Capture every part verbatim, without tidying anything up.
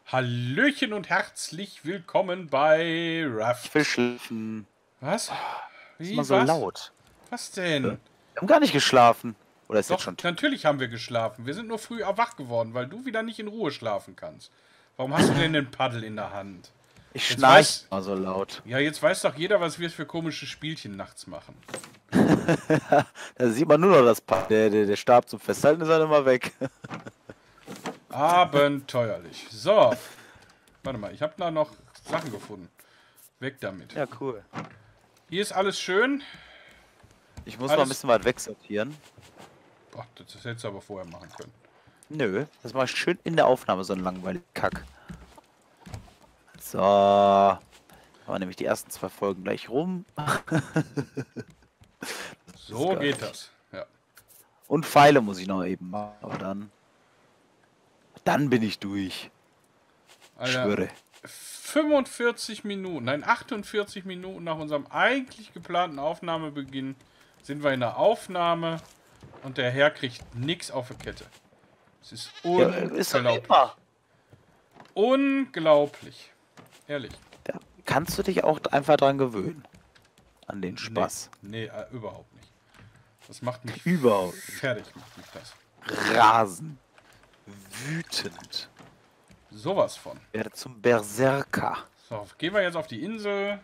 Hallöchen und herzlich willkommen bei Ich will Raft. schlafen. Was? Ist Wie, immer so was? laut. Was Wir denn? haben gar nicht geschlafen. Oder ist jetzt Doch, schon... natürlich haben wir geschlafen. Wir sind nur früh wach geworden, weil du wieder nicht in Ruhe schlafen kannst. Warum hast du denn den Paddel in der Hand? Ich Jetzt schnarche weiß... immer so laut. Ja, jetzt weiß doch jeder, was wir für komische Spielchen nachts machen. Da sieht man nur noch das Pa- der, der, der Stab zum Festhalten ist dann immer weg. Abenteuerlich. So. Warte mal, ich habe da noch Sachen gefunden. Weg damit. Ja, cool. Hier ist alles schön. Ich muss Alles- mal ein bisschen weit wegsortieren. Boah, das hättest du aber vorher machen können. Nö, das mache ich schön in der Aufnahme, so einen langweiligen Kack. So. Haben wir nämlich die ersten zwei Folgen gleich rum. So geil. geht das. Ja. Und Pfeile muss ich noch eben machen. Aber dann... Dann bin ich durch. Alter, Schwöre. fünfundvierzig Minuten, nein, achtundvierzig Minuten nach unserem eigentlich geplanten Aufnahmebeginn sind wir in der Aufnahme und der Herr kriegt nichts auf der Kette. Es ist Ja, ist doch unglaublich. immer. Unglaublich. Ehrlich. Da kannst du dich auch einfach dran gewöhnen. An den Spaß. Nee, nee äh, überhaupt nicht. Das macht mich Überhaupt nicht. fertig, macht mich das. Rasen. Wütend. Sowas von. Werde zum Berserker. So, gehen wir jetzt auf die Insel.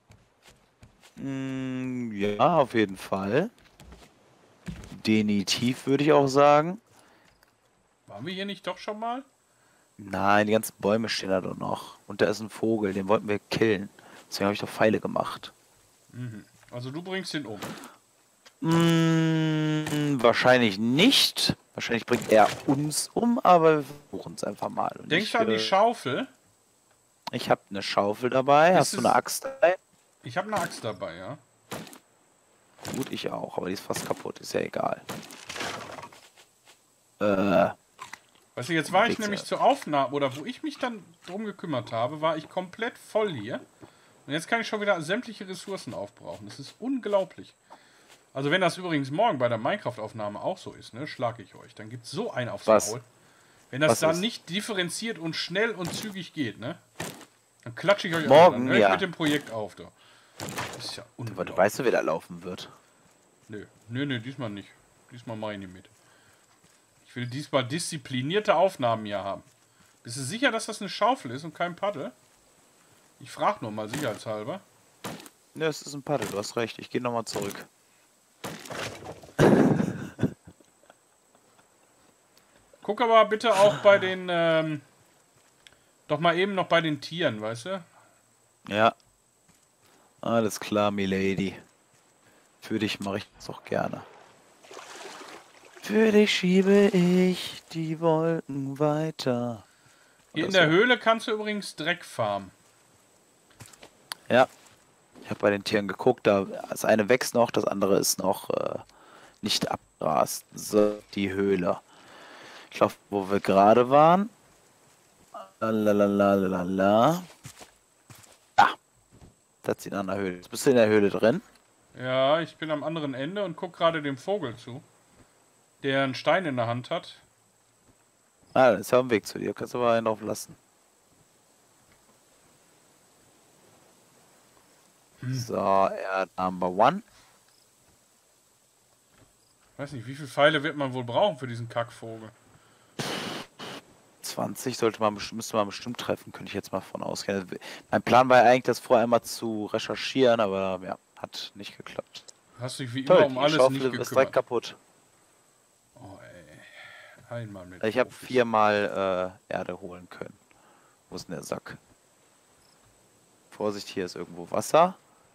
Mm, ja, auf jeden Fall. Definitiv würde ich auch sagen. Waren wir hier nicht doch schon mal? Nein, die ganzen Bäume stehen da doch noch. Und da ist ein Vogel, den wollten wir killen. Deswegen habe ich doch Pfeile gemacht. Mhm. Also du bringst ihn um. Mm, wahrscheinlich nicht. Wahrscheinlich bringt er uns um, aber wir versuchen es einfach mal. Und Denkst ich, du an die äh, Schaufel? Ich habe eine Schaufel dabei. Ist Hast du es- eine Axt dabei? Ich habe eine Axt dabei, ja. Gut, ich auch, aber die ist fast kaputt. Ist ja egal. Äh, Weißt du, jetzt war ich Wichser. nämlich zur Aufnahme, oder wo ich mich dann drum gekümmert habe, war ich komplett voll hier. Und jetzt kann ich schon wieder sämtliche Ressourcen aufbrauchen. Das ist unglaublich. Also wenn das übrigens morgen bei der Minecraft-Aufnahme auch so ist, ne, schlage ich euch. Dann gibt es so einen aufs Was? Maul. Wenn das Was dann ist? nicht differenziert und schnell und zügig geht, ne? Dann klatsche ich euch Morgen, auf. Dann höre ich ja. mit dem Projekt auf, da. Das ist ja aber du unglaublich. weißt, wie der laufen wird. Nö, nö, nö, diesmal nicht. Diesmal mache ich nicht mit. Ich will diesmal disziplinierte Aufnahmen hier haben. Bist du sicher, dass das eine Schaufel ist und kein Paddel? Ich frage nur mal sicherheitshalber. Ja, es ist ein Paddel, du hast recht. Ich gehe nochmal zurück. Guck aber bitte auch bei den, ähm, doch mal eben noch bei den Tieren, weißt du? Ja. Alles klar, milady. Für dich mache ich das auch gerne. Für dich schiebe ich die Wolken weiter. Hier Oder in der so. Höhle kannst du übrigens Dreck farmen. Ja. Ich habe bei den Tieren geguckt, da das eine wächst noch, das andere ist noch äh, nicht abgrast. So, die Höhle. Ich glaube, wo wir gerade waren. Lalalala. Ah. Das sieht an der Höhle. Jetzt bist du in der Höhle drin. Ja, ich bin am anderen Ende und guck gerade dem Vogel zu, der einen Stein in der Hand hat. Ah, das ist ja am Weg zu dir. Kannst du aber einen drauf lassen. So, er Number One. Weiß nicht, wie viele Pfeile wird man wohl brauchen für diesen Kackvogel? zwanzig sollte man, best- müsste man bestimmt treffen, könnte ich jetzt mal von ausgehen. Mein Plan war ja eigentlich, das vorher einmal zu recherchieren, aber ja, hat nicht geklappt. Hast dich wie Toll, immer um die alles Schaufel nicht ist direkt gekümmert. kaputt. Oh, ey. Einmal mit. Ich habe Profis. viermal äh, Erde holen können. Wo ist denn der Sack? Vorsicht, hier ist irgendwo Wasser.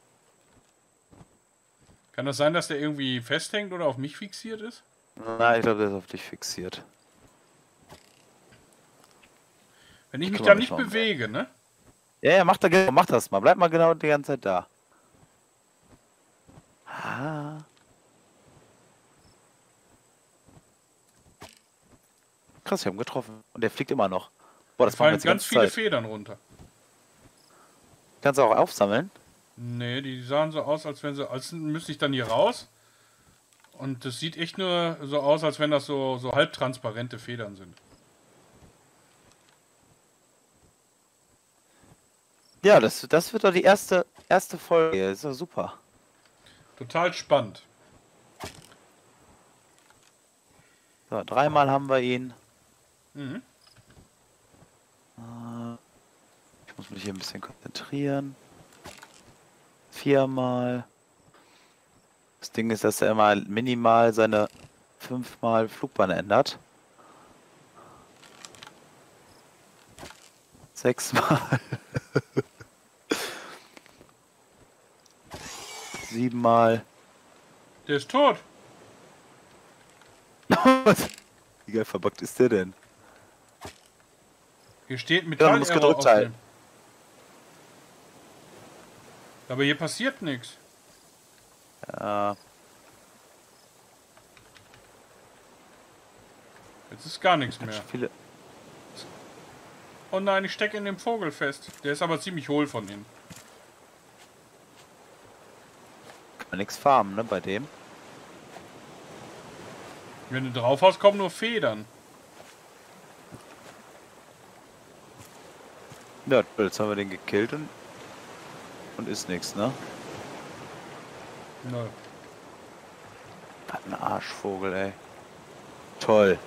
Kann das sein, dass der irgendwie festhängt oder auf mich fixiert ist? Nein, ich glaube, der ist auf dich fixiert. Wenn ich Ich mich kümmere da mich nicht mal um bewege, ne? Ja, ja, mach, da, genau- mach das mal. Bleib mal genau die ganze Zeit da. Ah. Krass, wir haben getroffen. Und der fliegt immer noch. Boah, Da das machen wir fallen jetzt die ganz ganze viele Zeit. Federn runter. Kannst du auch aufsammeln? Nee, die sahen so aus, als wenn sie, als müsste ich dann hier raus. Und das sieht echt nur so aus, als wenn das so, so halbtransparente Federn sind. Ja, das, das wird doch die erste, erste Folge. Das ist doch super. Total spannend. So, dreimal haben wir ihn. Mhm. Ich muss mich hier ein bisschen konzentrieren. Viermal. Das Ding ist, dass er immer minimal seine fünfmal Flugbahn ändert. Sechsmal. Siebenmal. Der ist tot. Wie geil verbuggt ist der denn? Hier steht Ja, Metall. man muss gedrückt halten. Aber hier passiert nichts. Ja. Jetzt ist gar nichts mehr. Viele. Oh nein, ich stecke in dem Vogel fest. Der ist aber ziemlich hohl von innen. Kann man nichts farmen, ne, bei dem. Wenn du drauf hast, kommen nur Federn. Ja, jetzt haben wir den gekillt und, und ist nichts, ne? Nö. Was ein Arschvogel, ey. Toll.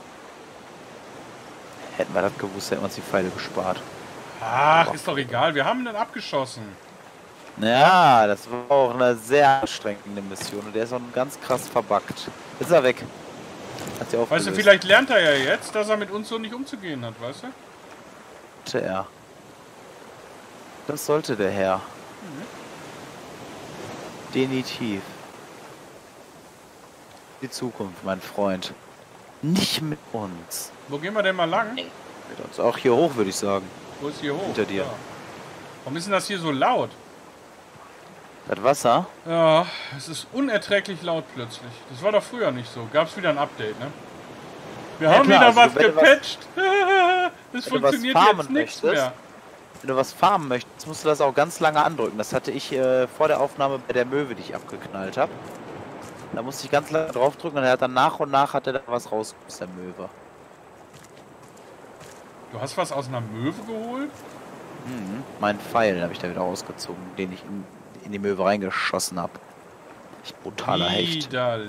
Hätten wir das gewusst, hätten wir uns die Pfeile gespart. Ach, ist doch egal. Wir haben ihn abgeschossen. Ja, das war auch eine sehr anstrengende Mission und der ist auch ganz krass verbuggt. Jetzt ist er weg. Hat sie Weißt aufgelöst. du, vielleicht lernt er ja jetzt, dass er mit uns so nicht umzugehen hat, weißt du? Sollte er. Das sollte der Herr. Mhm. Definitiv. Die Zukunft, mein Freund. Nicht mit uns. Wo gehen wir denn mal lang? Mit uns. Auch hier hoch, würde ich sagen. Wo ist hier hoch? Hinter dir. Ja. Warum ist denn das hier so laut? Das Wasser? Ja, es ist unerträglich laut plötzlich. Das war doch früher nicht so. Gab es wieder ein Update, ne? Wir Ja, haben klar, wieder also, was wenn du was- gepatcht. Das wenn du funktioniert was farmen jetzt nichts möchtest, mehr. Wenn du was farmen möchtest, musst du das auch ganz lange andrücken. Das hatte ich äh, vor der Aufnahme bei der Möwe, die ich abgeknallt habe. Da musste ich ganz lange draufdrücken und er hat dann nach und nach hat er da was raus aus der Möwe. Du hast was aus einer Möwe geholt? Mhm. Meinen Pfeil habe ich da wieder rausgezogen, den ich in, in die Möwe reingeschossen habe. Ich brutaler Hecht. Widerlich.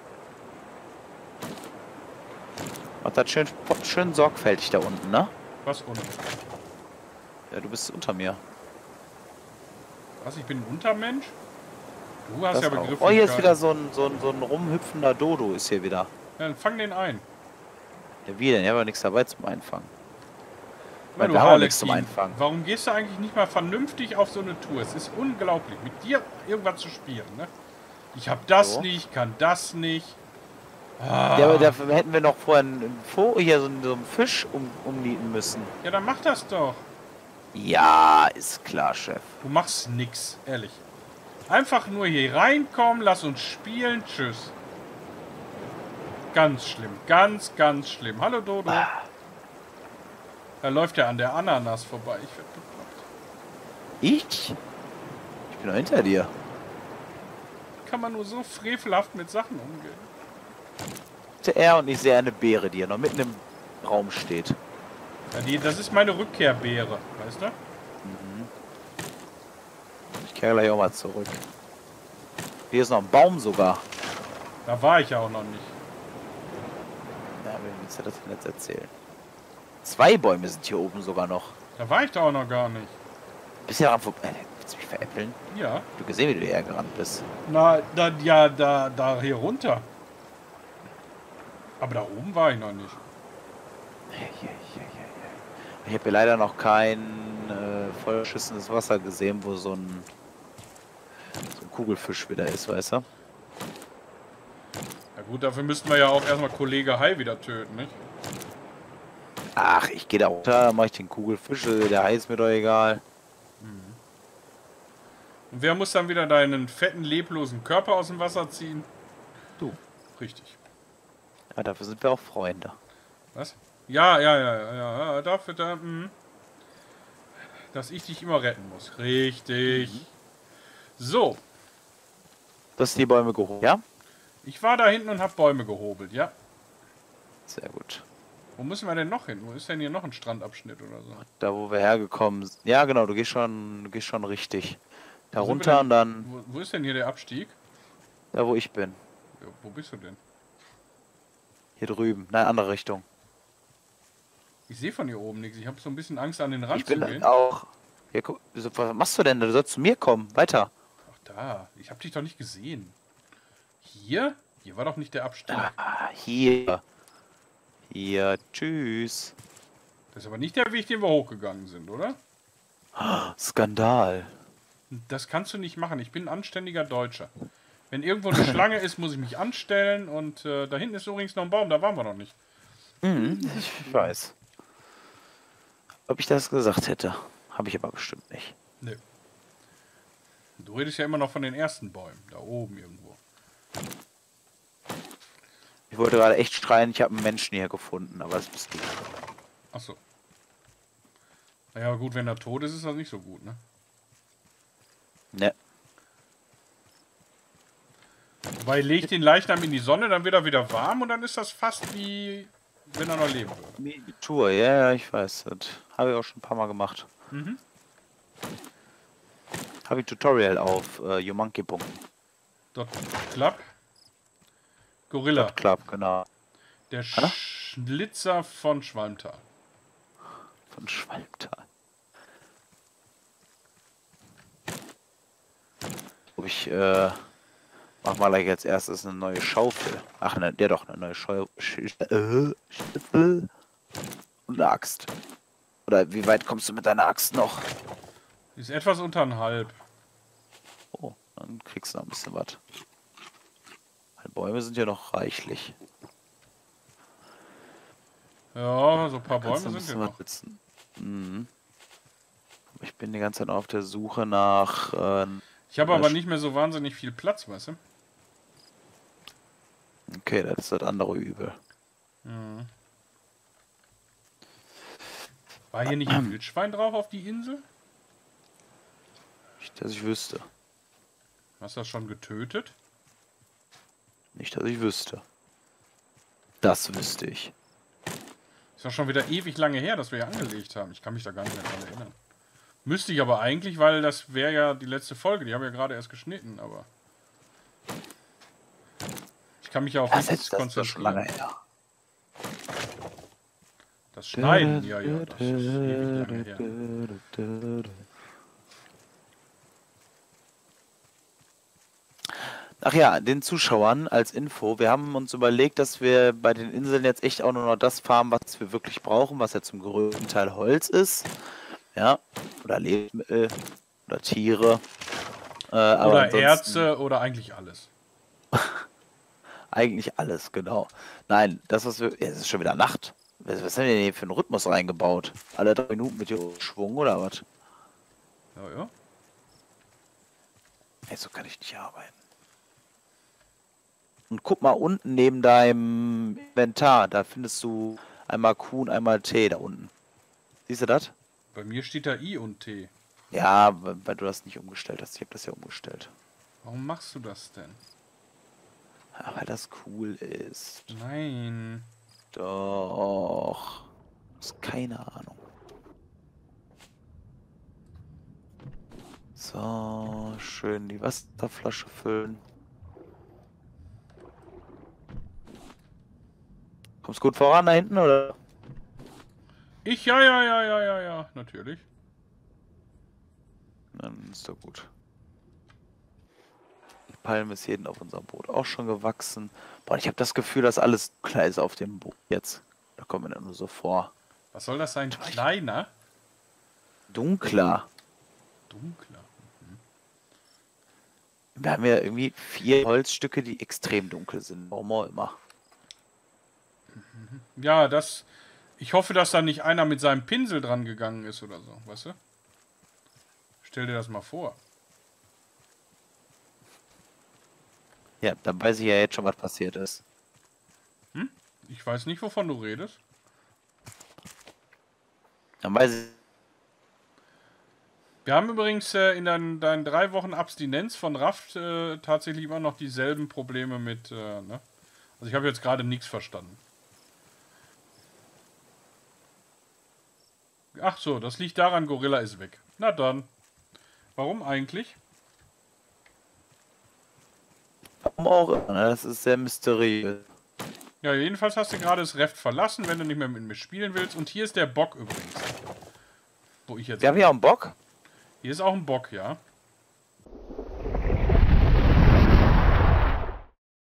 Mach das schön, schön sorgfältig da unten, ne? Was unten? Ja, du bist unter mir. Was, ich bin ein Untermensch? Du hast Das ja auch. begriffen. Oh, hier ist wieder so ein, so, ein, so ein rumhüpfender Dodo ist hier wieder. Ja, dann fang den ein. Ja, wie denn? Ich habe ja nichts dabei zum Einfangen. Weil wir haben auch nichts zum Einfangen. Warum gehst du eigentlich nicht mal vernünftig auf so eine Tour? Es ist unglaublich, mit dir irgendwas zu spielen, ne? Ich hab das So. nicht, kann das nicht. Ah. Ja, aber dafür hätten wir noch vorher einen Vogel, hier so einen, so einen Fisch um, umnieten müssen. Ja, dann mach das doch. Ja, ist klar, Chef. Du machst nix, ehrlich. Einfach nur hier reinkommen, lass uns spielen, tschüss. Ganz schlimm, ganz, ganz schlimm. Hallo Dodo. Ah. Da läuft er an der Ananas vorbei. Ich werd bekloppt. Ich? Ich bin doch hinter dir. Kann man nur so frevelhaft mit Sachen umgehen. Er und ich sehe eine Beere, die ja noch mitten im Raum steht. Ja, die, das ist meine Rückkehrbeere, weißt du? Ich kehre gleich auch mal zurück. Hier ist noch ein Baum sogar. Da war ich ja auch noch nicht. Ja, wer willst du das denn jetzt erzählen? Zwei Bäume sind hier oben sogar noch. Da war ich da auch noch gar nicht. Bist du daran vorbei? Äh, willst du mich veräppeln? Ja. Du gesehen, wie du hierher gerannt bist. Na, da, ja, da, da hier runter. Aber da oben war ich noch nicht. Ich habe hier leider noch kein äh, vollschissendes Wasser gesehen, wo so ein, so ein Kugelfisch wieder ist, weißt du? Ja gut, dafür müssten wir ja auch erstmal Kollege Hai wieder töten, nicht? Ach, ich gehe da runter, mache ich den Kugelfisch, äh, der Hai ist mir doch egal. Und wer muss dann wieder deinen fetten, leblosen Körper aus dem Wasser ziehen? Du. Richtig. Ja, dafür sind wir auch Freunde. Was? Ja, ja, ja, ja, ja, ja, dafür, da, mh. Dass ich dich immer retten muss. Richtig. Mhm. So, Du hast die Bäume geholt, ja? ich war da hinten und hab Bäume gehobelt, ja. Sehr gut. Wo müssen wir denn noch hin? Wo ist denn hier noch ein Strandabschnitt oder so? Da, wo wir hergekommen sind. Ja, genau, du gehst schon, du gehst schon richtig. Da Wo sind wir runter denn? und dann Wo, wo ist denn hier der Abstieg? da, wo ich bin. Ja, wo bist du denn? Hier drüben. Nein, andere Richtung. Ich sehe von hier oben nichts. Ich habe so ein bisschen Angst, an den Rand Ich zu bin gehen. auch. Hier, guck, wieso- was machst du denn? Du sollst zu mir kommen. Weiter. Ach, da. Ich habe dich doch nicht gesehen. Hier? Hier war doch nicht der Abstieg. Ah, hier. Hier. Tschüss. Das ist aber nicht der Weg, den wir hochgegangen sind, oder? Skandal. Das kannst du nicht machen. Ich bin ein anständiger Deutscher. Wenn irgendwo eine Schlange ist, muss ich mich anstellen. Und äh, da hinten ist übrigens noch ein Baum. Da waren wir noch nicht. Mhm, ich weiß. Ob ich das gesagt hätte, habe ich aber bestimmt nicht. Nö. Du redest ja immer noch von den ersten Bäumen. Da oben irgendwo. Ich wollte gerade echt schreien, ich habe einen Menschen hier gefunden, aber das bist du. Achso. Naja, gut, wenn er tot ist, ist das nicht so gut, ne? Ne. Wobei, leg den Leichnam in die Sonne, dann wird er wieder warm und dann ist das fast wie wenn er noch leben würde. Tour, ja, ja, ich weiß. Das habe ich auch schon ein paar Mal gemacht. Mhm. Habe ich Tutorial auf äh, YouMonkey. Dot Club. Gorilla. Club, genau. Der Hallo? Schlitzer von Schwalmtal. Von Schwalmtal. Ob ich, äh, mach mal gleich als erstes eine neue Schaufel. Ach, ne, der doch, eine neue Schaufel. Äh, Schaufel. Und eine Axt. Oder wie weit kommst du mit deiner Axt noch? Die ist etwas unter ein halb. Oh, dann kriegst du noch ein bisschen was. Bäume sind ja noch reichlich. Ja, so ein paar Kannst du Bäume ein sind bisschen ja was noch. sitzen. Mhm. Aber ich bin die ganze Zeit auf der Suche nach... Äh, Ich habe aber Sch- nicht mehr so wahnsinnig viel Platz, weißt du? okay, das ist das andere Übel. Mhm. War hier nicht ein Wildschwein drauf auf die Insel? Nicht, dass ich wüsste. Hast du das schon getötet? Nicht, dass ich wüsste. Das wüsste ich. Ist doch schon wieder ewig lange her, dass wir hier angelegt haben. Ich kann mich da gar nicht mehr dran erinnern. Müsste ich aber eigentlich, weil das wäre ja die letzte Folge. Die haben wir ja gerade erst geschnitten, aber... Ich kann mich ja auf Das nichts ist das ist schon lange konzentrieren. her. Das Schneiden, ja, ja, das ist ewig lange her. Ach ja, den Zuschauern als Info. Wir haben uns überlegt, dass wir bei den Inseln jetzt echt auch nur noch das farmen, was wir wirklich brauchen, was ja zum größten Teil Holz ist. Ja, oder Lebensmittel oder Tiere. Äh, aber Oder ansonsten Erze oder eigentlich alles. eigentlich alles, genau. Nein, das, was wir. Ja, es ist schon wieder Nacht. Was, was haben wir denn hier für einen Rhythmus reingebaut? Alle drei Minuten mit dem Schwung oder was? Ja, ja. Ey, so kann ich nicht arbeiten. Und guck mal unten neben deinem Inventar, da findest du einmal Q und einmal T da unten. Siehst du das? Bei mir steht da I und T. Ja, weil weil du das nicht umgestellt hast. Ich habe das ja umgestellt. Warum machst du das denn? Ja, weil das cool ist. Nein. Doch. Ist keine Ahnung. So, schön die Wasserflasche füllen. Kommst gut voran da hinten, oder? Ich, ja, ja, ja, ja, ja, ja, natürlich. Dann ist doch gut. Die Palme ist jeden auf unserem Boot auch schon gewachsen. Boah, ich habe das Gefühl, dass alles klar ist auf dem Boot jetzt. Da kommen wir nur so vor. Was soll das sein? Kleiner? Dunkler. Dunkler. Wir haben ja irgendwie vier Holzstücke, die extrem dunkel sind. Warum auch immer. Ja, das... Ich hoffe, dass da nicht einer mit seinem Pinsel dran gegangen ist oder so, weißt du? Stell dir das mal vor. Ja, dann weiß ich ja jetzt schon, was passiert ist. Hm? Ich weiß nicht, wovon du redest. Dann weiß ich. Wir haben übrigens äh, in deinen, deinen drei Wochen Abstinenz von Raft äh, tatsächlich immer noch dieselben Probleme mit, äh, ne? Also ich habe jetzt gerade nichts verstanden. Ach so, das liegt daran, Gorilla ist weg. Na dann. Warum eigentlich? Warum auch immer, ne? Das ist sehr mysteriös. Ja, jedenfalls hast du gerade das Reft verlassen, wenn du nicht mehr mit mir spielen willst. Und hier ist der Bock übrigens. Wo ich jetzt... Wir haben hier auch einen Bock. Hier ist auch ein Bock, ja.